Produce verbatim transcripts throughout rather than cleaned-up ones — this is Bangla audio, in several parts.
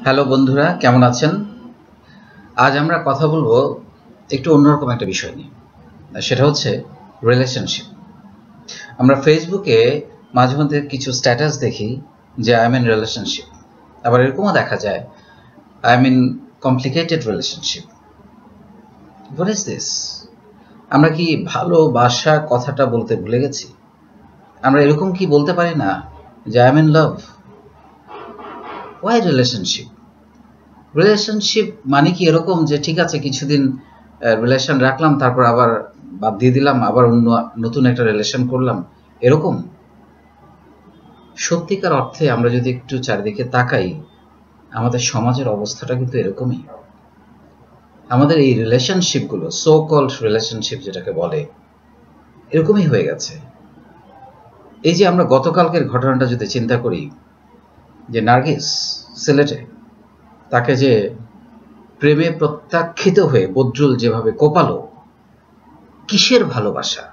হ্যালো বন্ধুরা, কেমন আছেন? আজ আমরা কথা বলবো একটু অন্যরকম একটা বিষয় নিয়ে। সেটা হচ্ছে রিলেশনশিপ। আমরা ফেসবুকে মাঝে মধ্যে কিছু স্ট্যাটাস দেখি যে আই এম ইন রিলেশনশিপ, আবার এরকমও দেখা যায় I am in complicated relationship. What is this? আমরা কি ভালোবাসা কথাটা বলতে ভুলে গেছি? আমরা এরকম কি বলতে পারি না যে I am in love? Why relationship? Relationship মানে কি এরকম যে ঠিক আছে কিছুদিন রিলেশন রাখলাম, তারপর আবার বাদ দিয়ে দিলাম, আবার অন্য নতুন একটা রিলেশন করলাম, এরকম? সত্যিকার অর্থে আমরা যদি একটু চারিদিকে তাকাই, আমাদের সমাজের অবস্থাটা কিন্তু এরকমই। আমাদের এই রিলেশনশিপগুলো, সো কল্ড রিলেশনশিপ যেটাকে বলে, এরকমই হয়ে গেছে। এই যে আমরা গতকালকের ঘটনাটা যদি চিন্তা করি, যে নার্গিস সিলেটে তাকে যে প্রেমে প্রত্যাখ্যিত হয়ে বদরুল যেভাবে কোপালো, কিসের ভালোবাসা,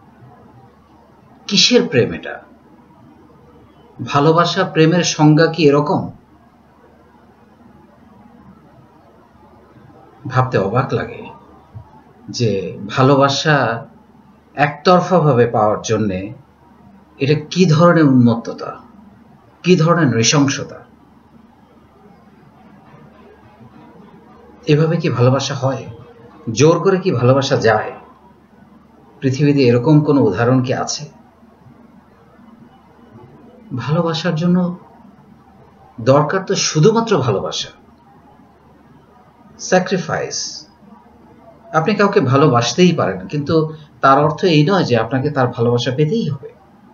কিসের প্রেম? এটা ভালোবাসা? প্রেমের সংজ্ঞা কি এরকম? ভাবতে অবাক লাগে যে ভালোবাসা একতরফা ভাবে পাওয়ার জন্যে এটা কি ধরনের উন্মত্ততা, কি ধরনের নৃশংসতা। এভাবে কি ভালোবাসা হয়? জোর করে কি ভালোবাসা যায়? পৃথিবীতে এরকম কোনো উদাহরণ কি আছে? ভালোবাসার জন্য দরকার তো শুধুমাত্র ভালোবাসা, স্যাক্রিফাইস। আপনি কাউকে ভালোবাসতেই পারেন, কিন্তু তার অর্থ এই নয় যে আপনাকে তার ভালোবাসা পেতেই হবে।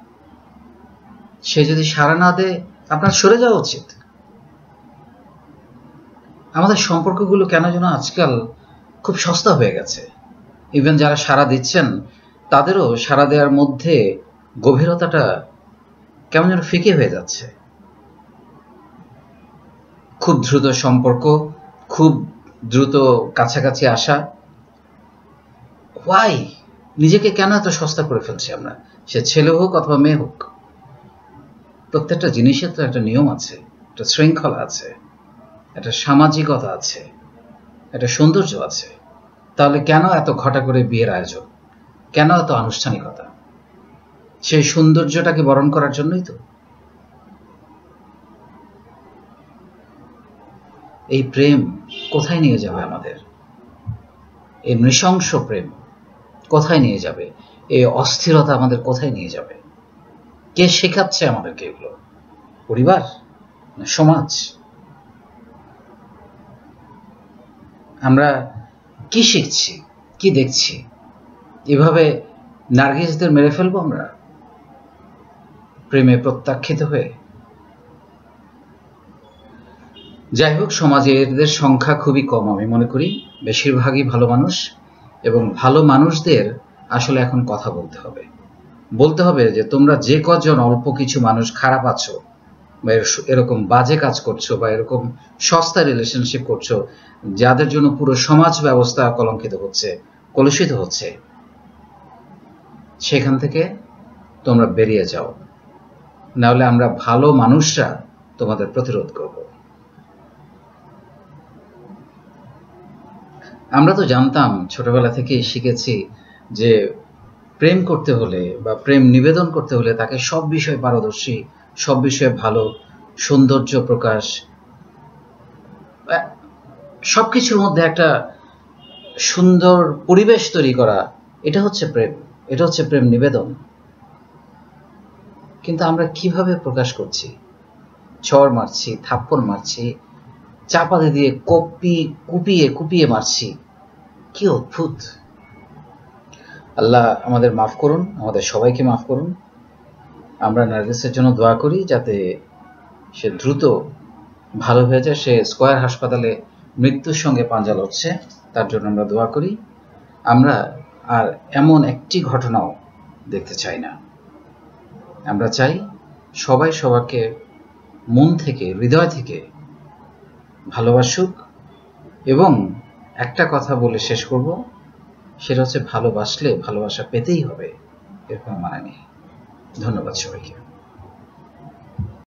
সে যদি সাড়া না দেয়, আপনার সরে যাওয়া উচিত। আমাদের সম্পর্কগুলো কেন যেন আজকাল খুব সস্তা হয়ে গেছে। ইভেন যারা সাড়া দিচ্ছেন তাদেরও সাড়া দেওয়ার মধ্যে গভীরতাটা কেমন যেন ফিকে হয়ে যাচ্ছে। খুব দ্রুত সম্পর্ক, খুব দ্রুত কাছাকাছি আসা। ওয়াই? নিজেকে কেন এত সস্তা করে ফেলছি আমরা? সে ছেলে হোক অথবা মেয়ে হোক, প্রত্যেকটা জিনিসের তো একটা নিয়ম আছে, একটা শৃঙ্খলা আছে, একটা সামাজিকতা আছে, একটা সৌন্দর্য আছে। তাহলে কেন এত ঘটা করে বিয়ের আয়োজন? কেন এত আনুষ্ঠানিকতা? সেই সৌন্দর্যটাকে বরণ করার জন্যই তো। এই প্রেম কোথায় নিয়ে যাবে আমাদের? এই নৃশংস প্রেম কোথায় নিয়ে যাবে? এই অস্থিরতা আমাদের কোথায় নিয়ে যাবে? কে শেখাচ্ছে আমাদেরকে এগুলো? পরিবার না সমাজ? আমরা কি শিখছি, কি দেখছি? এভাবে নার্গিসদের মেরে ফেলবো আমরা প্রেমে প্রত্যাখ্যিত হয়ে? যাই হোক, সমাজে এদের সংখ্যা খুবই কম আমি মনে করি। বেশিরভাগই ভালো মানুষ, এবং ভালো মানুষদের আসলে এখন কথা বলতে হবে। বলতে হবে যে তোমরা যে কজন অল্প কিছু মানুষ খারাপ আছো, বা এরকম বাজে কাজ করছো, বা এরকম সস্তা রিলেশনশিপ করছো, যাদের জন্য পুরো সমাজ ব্যবস্থা কলঙ্কিত হচ্ছে, কলুষিত হচ্ছে, সেখান থেকে তোমরা বেরিয়ে যাও, নাহলে আমরা ভালো মানুষরা তোমাদের প্রতিরোধ করব। আমরা তো জানতাম, ছোটবেলা থেকেই শিখেছি যে প্রেম করতে হলে বা প্রেম নিবেদন করতে হলে তাকে সব বিষয়ে পারদর্শী, সব বিষয়ে ভালো, সৌন্দর্য প্রকাশ, সবকিছুর মধ্যে একটা সুন্দর পরিবেশ তৈরি করা, এটা হচ্ছে প্রেম, এটা হচ্ছে প্রেম নিবেদন। কিন্তু আমরা কিভাবে প্রকাশ করছি? চড় মারছি, থাপ্পড় মারছি, চাপাতি দিয়ে কপি কুপিয়ে কুপিয়ে মারছি। কি অদ্ভুত! আল্লাহ আমাদের মাফ করুন, আমাদের সবাইকে মাফ করুন। আমরা নার্গিসের জন্য দোয়া করি যাতে সে দ্রুত ভালো হয়ে যায়। সে স্কয়ার হাসপাতালে মৃত্যুর সঙ্গে পাঞ্জা লড়ছে, তার জন্য আমরা দোয়া করি। আমরা আর এমন একটি ঘটনাও দেখতে চাই না। আমরা চাই সবাই সবাইকে মন থেকে, হৃদয় থেকে ভালোবাসুক। এবং একটা কথা বলে শেষ করব, সেটা হচ্ছে ভালোবাসলে ভালোবাসা পেতেই হবে, এর কোনো মানে নেই। ধন্যবাদ সবাইকে।